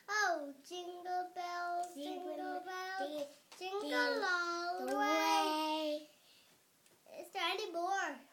Oh, jingle bells, jingle all the way. Is there any more?